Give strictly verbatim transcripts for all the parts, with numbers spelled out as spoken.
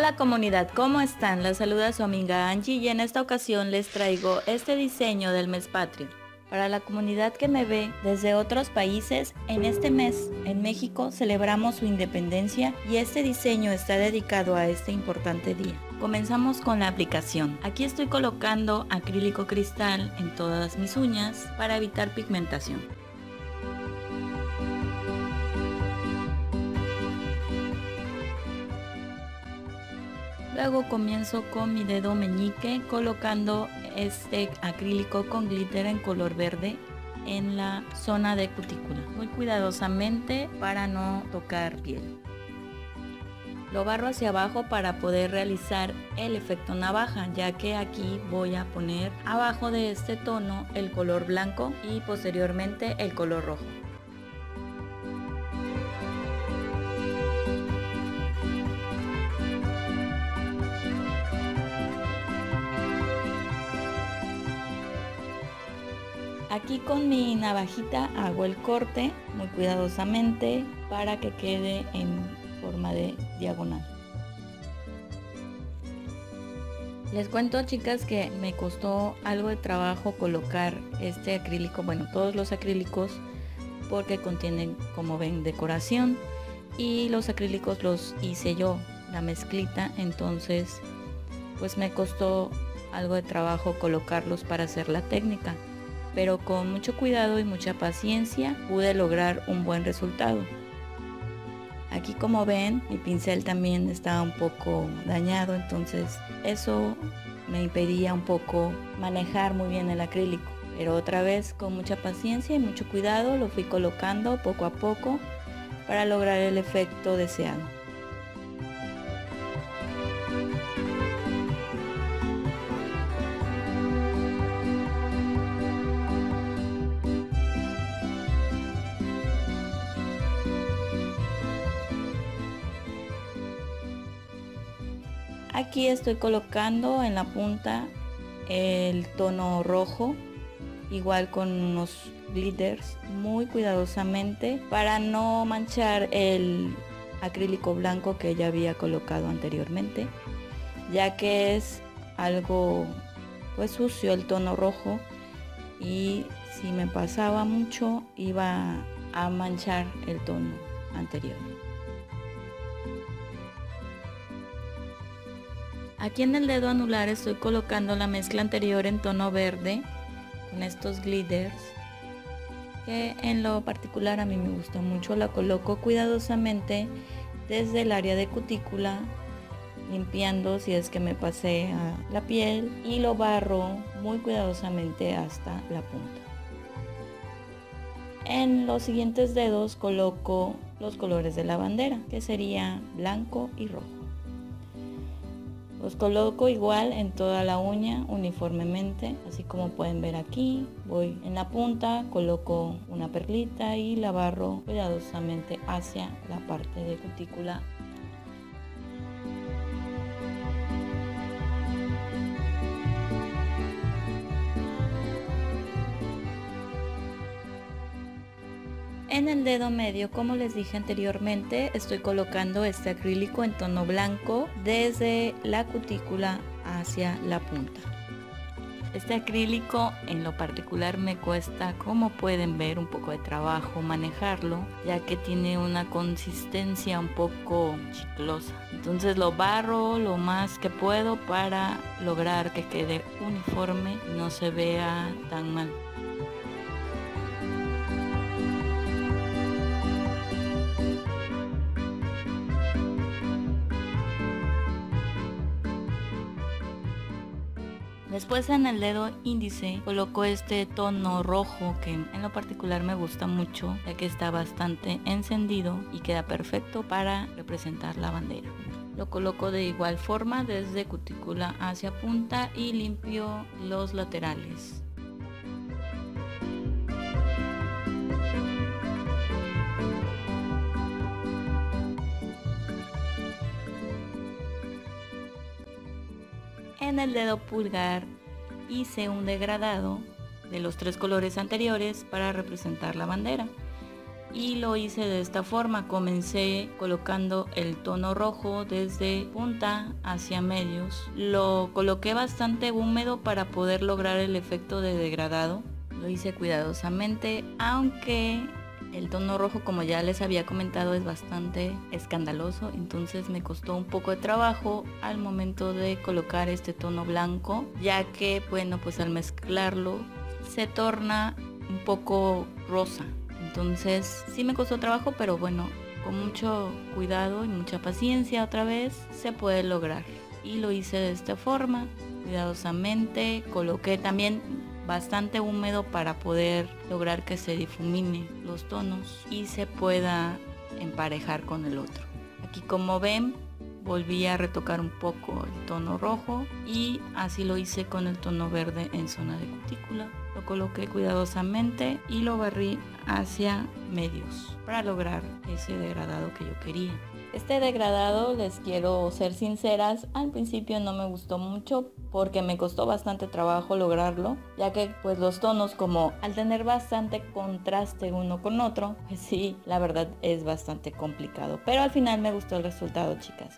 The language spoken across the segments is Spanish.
Hola comunidad, ¿cómo están? Les saluda su amiga Angie y en esta ocasión les traigo este diseño del mes patrio. Para la comunidad que me ve desde otros países, en este mes en México celebramos su independencia y este diseño está dedicado a este importante día. Comenzamos con la aplicación. Aquí estoy colocando acrílico cristal en todas mis uñas para evitar pigmentación. Luego comienzo con mi dedo meñique colocando este acrílico con glitter en color verde en la zona de cutícula, muy cuidadosamente para no tocar piel. Lo barro hacia abajo para poder realizar el efecto navaja, ya que aquí voy a poner abajo de este tono el color blanco y posteriormente el color rojo. Aquí con mi navajita hago el corte muy cuidadosamente para que quede en forma de diagonal. Les cuento, chicas, que me costó algo de trabajo colocar este acrílico, bueno, todos los acrílicos, porque contienen, como ven, decoración, y los acrílicos los hice yo, la mezclita, entonces pues me costó algo de trabajo colocarlos para hacer la técnica. Pero con mucho cuidado y mucha paciencia pude lograr un buen resultado. Aquí, como ven, mi pincel también estaba un poco dañado, entonces eso me impedía un poco manejar muy bien el acrílico. Pero otra vez, con mucha paciencia y mucho cuidado, lo fui colocando poco a poco para lograr el efecto deseado. Aquí estoy colocando en la punta el tono rojo, igual con unos glitters, muy cuidadosamente para no manchar el acrílico blanco que ya había colocado anteriormente, ya que es algo pues sucio el tono rojo y si me pasaba mucho iba a manchar el tono anterior. Aquí en el dedo anular estoy colocando la mezcla anterior en tono verde con estos glitters, que en lo particular a mí me gusta mucho. La coloco cuidadosamente desde el área de cutícula, limpiando si es que me pasé a la piel, y lo barro muy cuidadosamente hasta la punta. En los siguientes dedos coloco los colores de la bandera, que sería blanco y rojo. Los coloco igual en toda la uña uniformemente, así como pueden ver aquí. Voy en la punta, coloco una perlita y la barro cuidadosamente hacia la parte de cutícula. En el dedo medio, como les dije anteriormente, estoy colocando este acrílico en tono blanco desde la cutícula hacia la punta. Este acrílico en lo particular me cuesta, como pueden ver, un poco de trabajo manejarlo, ya que tiene una consistencia un poco chiclosa. Entonces lo barro lo más que puedo para lograr que quede uniforme y no se vea tan mal. Después en el dedo índice coloco este tono rojo que en lo particular me gusta mucho, ya que está bastante encendido y queda perfecto para representar la bandera. Lo coloco de igual forma desde cutícula hacia punta y limpio los laterales. En el dedo pulgar hice un degradado de los tres colores anteriores para representar la bandera. y lo hice de esta forma. Comencé colocando el tono rojo desde punta hacia medios. Lo coloqué bastante húmedo para poder lograr el efecto de degradado. Lo hice cuidadosamente, aunque el tono rojo, como ya les había comentado, es bastante escandaloso, entonces me costó un poco de trabajo al momento de colocar este tono blanco, ya que bueno, pues al mezclarlo se torna un poco rosa. Entonces sí me costó trabajo, pero bueno, con mucho cuidado y mucha paciencia otra vez se puede lograr. Y lo hice de esta forma, cuidadosamente. Coloqué también bastante húmedo para poder lograr que se difumine los tonos y se pueda emparejar con el otro. Aquí, como ven, volví a retocar un poco el tono rojo y así lo hice con el tono verde en zona de cutícula. Lo coloqué cuidadosamente y lo barrí hacia medios para lograr ese degradado que yo quería. Este degradado, les quiero ser sinceras, al principio no me gustó mucho porque me costó bastante trabajo lograrlo, ya que pues los tonos, como al tener bastante contraste uno con otro, pues sí, la verdad es bastante complicado, pero al final me gustó el resultado, chicas.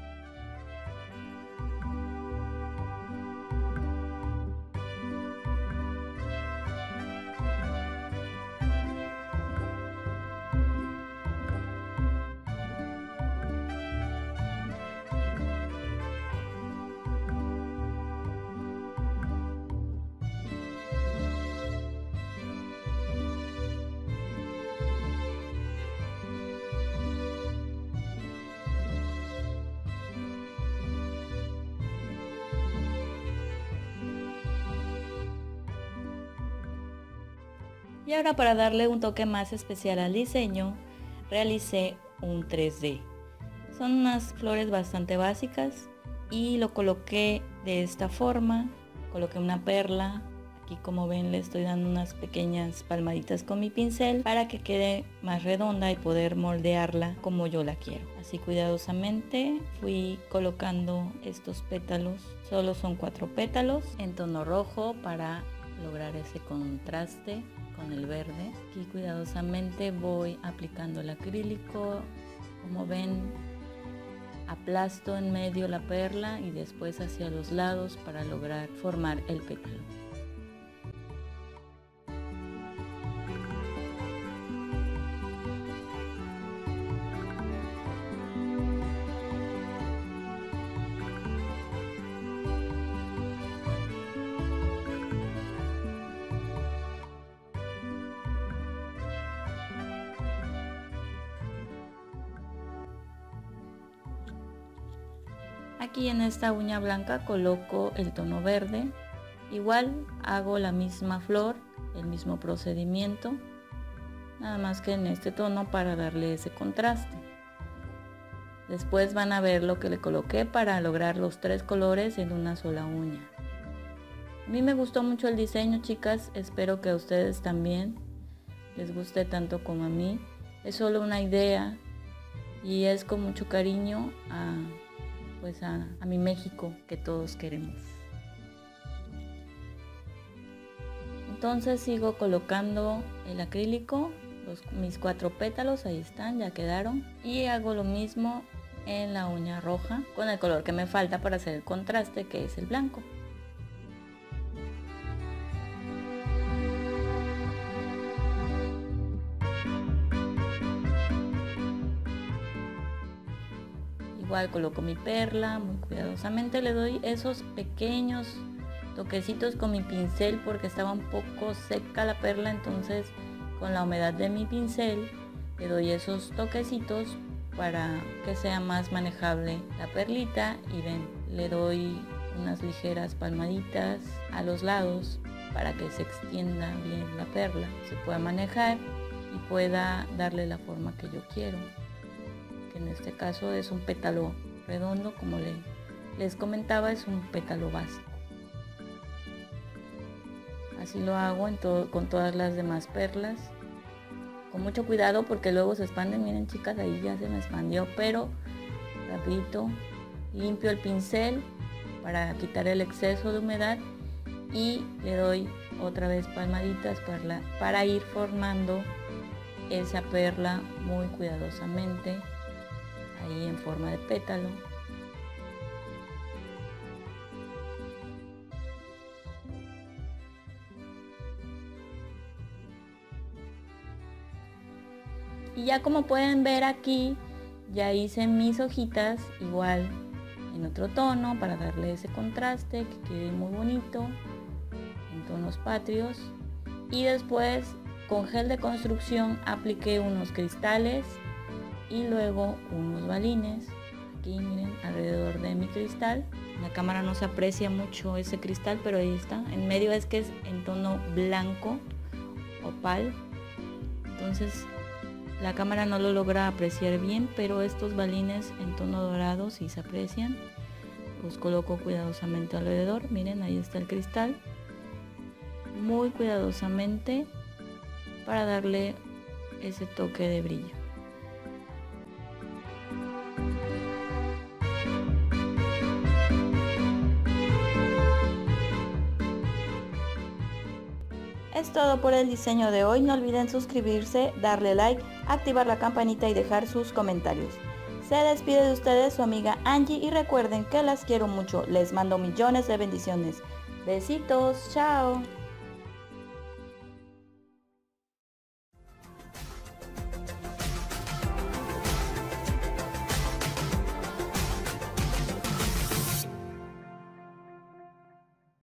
Y ahora, para darle un toque más especial al diseño, realicé un tres D. Son unas flores bastante básicas y lo coloqué de esta forma. Coloqué una perla. Aquí, como ven, le estoy dando unas pequeñas palmaditas con mi pincel para que quede más redonda y poder moldearla como yo la quiero. Así, cuidadosamente fui colocando estos pétalos. Solo son cuatro pétalos en tono rojo para lograr ese contraste con el verde. Aquí cuidadosamente voy aplicando el acrílico. Como ven, aplasto en medio la perla y después hacia los lados para lograr formar el pétalo. Aquí en esta uña blanca coloco el tono verde. Igual hago la misma flor, el mismo procedimiento, nada más que en este tono para darle ese contraste. Después van a ver lo que le coloqué para lograr los tres colores en una sola uña. A mí me gustó mucho el diseño, chicas, espero que a ustedes también les guste tanto como a mí. Es solo una idea y es con mucho cariño a pues a, a mi México que todos queremos. Entonces sigo colocando el acrílico, los, mis cuatro pétalos, ahí están, ya quedaron. Y hago lo mismo en la uña roja con el color que me falta para hacer el contraste, que es el blanco. Igual coloco mi perla, muy cuidadosamente le doy esos pequeños toquecitos con mi pincel porque estaba un poco seca la perla, entonces con la humedad de mi pincel le doy esos toquecitos para que sea más manejable la perlita. Y ven, le doy unas ligeras palmaditas a los lados para que se extienda bien la perla, se pueda manejar y pueda darle la forma que yo quiero. En este caso es un pétalo redondo, como le, les comentaba, es un pétalo básico. Así lo hago en todo, con todas las demás perlas, con mucho cuidado porque luego se expanden. Miren, chicas, ahí ya se me expandió, pero rapidito limpio el pincel para quitar el exceso de humedad y le doy otra vez palmaditas para, la, para ir formando esa perla muy cuidadosamente ahí en forma de pétalo. Y ya como pueden ver aquí, ya hice mis hojitas igual en otro tono para darle ese contraste que quede muy bonito en tonos patrios. Y después con gel de construcción apliqué unos cristales y luego unos balines. Aquí miren alrededor de mi cristal. En la cámara no se aprecia mucho ese cristal, pero ahí está. En medio es que es en tono blanco opal. Entonces la cámara no lo logra apreciar bien, pero estos balines en tono dorado sí se aprecian. Los coloco cuidadosamente alrededor. Miren, ahí está el cristal. Muy cuidadosamente para darle ese toque de brillo. Es todo por el diseño de hoy. No olviden suscribirse, darle like, activar la campanita y dejar sus comentarios. Se despide de ustedes su amiga Angie y recuerden que las quiero mucho. Les mando millones de bendiciones. Besitos, chao.